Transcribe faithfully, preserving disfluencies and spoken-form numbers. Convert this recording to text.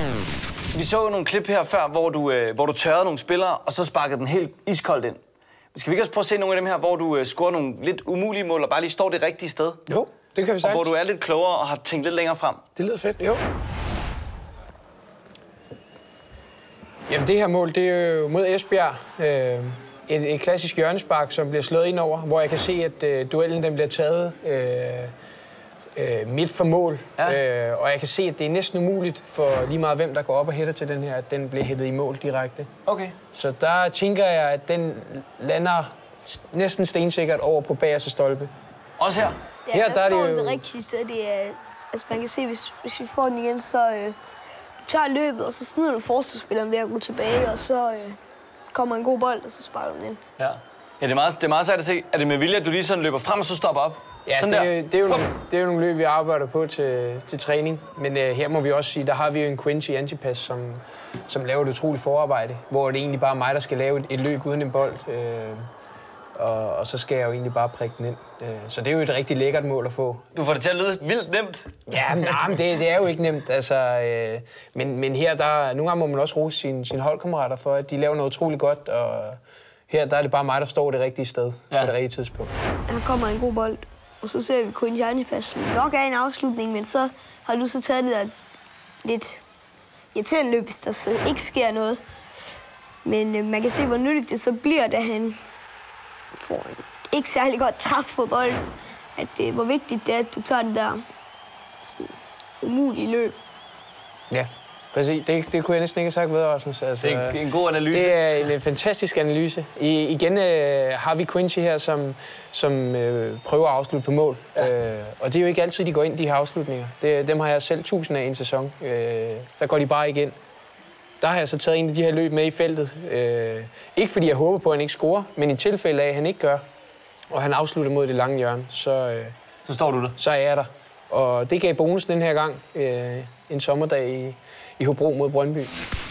Vi så jo nogle klip her før, hvor du, øh, hvor du tørrede nogle spillere, og så sparkede den helt iskoldt ind. Skal vi ikke også prøve at se nogle af dem her, hvor du øh, scorer nogle lidt umulige mål, og bare lige står det rigtige sted? Jo, det kan vi sagtens. Og hvor du er lidt klogere og har tænkt lidt længere frem? Det lyder fedt, jo. Jamen det her mål, det er jo mod Esbjerg. Øh, et, et klassisk hjørnespark, som bliver slået ind over, hvor jeg kan se, at øh, duellen den bliver taget øh, øh, midt for mål. Ja. Øh, og jeg kan se, at det er næsten umuligt for lige meget hvem, der går op og hætter til den her, at den bliver hættet i mål direkte. Okay. Så der tænker jeg, at den lander næsten stensikkert over på bagerste stolpe. Også her? Ja, her, der, der står det, jo... det rigtige sted. Det er, altså man kan se, hvis, hvis vi får den igen, så øh, du tager løbet, og så snider du forsvarsspilleren ved at gå tilbage, og så øh, kommer en god bold, og så sparker du den ind. Ja. Ja, det er meget, det er meget sejt at se. Er det med vilje, at du lige sådan løber frem, og så stopper op? Ja, det, det, er jo nogle, det er jo nogle løb, vi arbejder på til, til træning. Men øh, her må vi også sige, der har vi jo en Quincy Antipas, som, som laver et utroligt forarbejde, hvor det er egentlig bare mig, der skal lave et, et løb uden en bold. Øh, og, og så skal jeg jo egentlig bare prikke den ind. Øh, så det er jo et rigtig lækkert mål at få. Du får det til at lyde vildt nemt. Ja, nej, men det, det er jo ikke nemt. Altså, øh, men, men her, der, nogle gange må man også rose sine, sine holdkammerater for, at de laver noget utroligt godt. Og her, der er det bare mig, der står det rigtige sted ja. på det rigtige tidspunkt. Her kommer en god bold. Og så ser vi kun Jannipas, som nok er en afslutning, men så har du så taget det der lidt irriterende løb, hvis der så ikke sker noget. Men øh, man kan se, hvor nyttigt det så bliver, da han får en ikke særlig godt træf på bolden. At det, hvor vigtigt det er, at du tager det der sådan, umulige løb. Ja, præcis. Det, det kunne jeg næsten ikke have sagt ved, Rasmus. Altså, det er en god analyse. Det er en, en fantastisk analyse. I, igen øh, har vi Quincy her, som, som øh, prøver at afslutte på mål. Ja. Øh, og det er jo ikke altid, de går ind, de her afslutninger. Det, dem har jeg selv tusind af i en sæson. Øh, der går de bare ikke ind. Der har jeg så taget en af de her løb med i feltet. Øh, ikke fordi jeg håber på, at han ikke scorer, men i tilfælde af, at han ikke gør, og han afslutter mod det lange hjørne, så, øh, så står du der. Så er jeg der. Og det gav bonus den her gang, øh, en sommerdag i, i Hobro mod Brøndby.